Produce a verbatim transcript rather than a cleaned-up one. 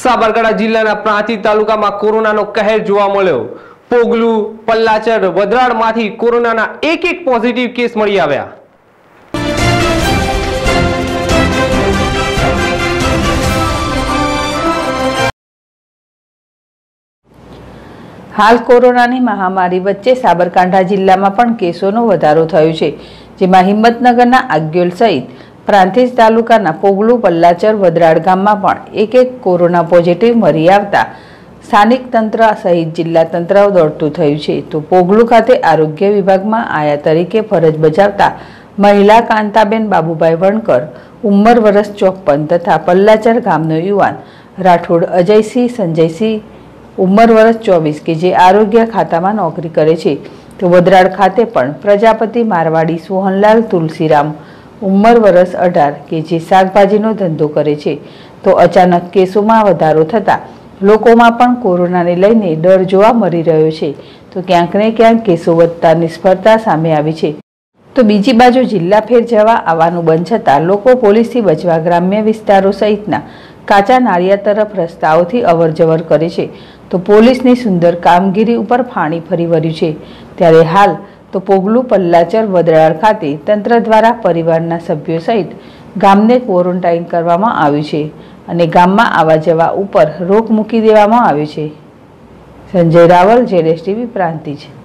સાબરકાંઠા જિલ્લાના પ્રાંતિજ તાલુકામાં કોરોનાનો કહેર જોવા મળ્યો। પોગલું, પલ્લાચર, વડરાળમાંથી કોરોનાના એક એક પોઝિટિવ કેસ મળી આવ્યા। हाल कोरोनानी महामारी वच्चे साबरकांठा जिल्लामां पण केसोनो वधारो थयो छे, जेमां हिम्मतनगरना आग्योल सहित प्रांतिज तालुकाना पोगलू, पल्लाचर, वडराळ गाममां पण एक एक कोरोना पॉजिटिव मळी आवता स्थानिक तंत्र सहित जिल्ला तंत्र दौड़तुं थयुं छे। तो पोगलू खाते आरोग्य विभागमां आया तरीके फरज बजावता महिला कांताबेन बाबूभाई वणकर उमर वर्ष चौप्पन तथा पल्लाचर गामनो युवान राठोड अजयसिंह संजयसिंह उमर वर्ष चौबीस के जे आरोग्य खाता में नौकरी करे छे। तो वडराळ खाते पण प्रजापति मारवाड़ी सोहनलाल तुलसीराम उमर वर्ष अठार के जे शाकभाजीनो धंधो करे छे। तो अचानक केसों में वधारो थता लोकोमां पण कोरोनाने लईने डर जोवा मळी रह्यो छे। तो क्यांक ने क्यांक केसो वधता निष्फळता सामे आवी छे। तो बीजी बाजु जिल्ला फेर जवा आववानुं बंध छतां लोको पोलीसथी बचवा ग्राम्य विस्तारो सहितना काचा नाळिया तरफ रસ્તાઓથી अवर जवर करे छे। तो पोलीसनी सुंदर कामगीरी उपर फाणी फरी वळ्युं छे। त्यारे हाल तो पोगलू, पल्लाचर, वडराळ खाते तंत्र द्वारा परिवाરના सभ्यो सहित गामने क्वोरंटाइन करवामां આવ્યું છે અને ગામમાં આવા જવા ઉપર રોક મૂકી દેવામાં આવ્યો છે। સંજય રાવલ, જેડેશ ટીવી, પ્રાંતિજ।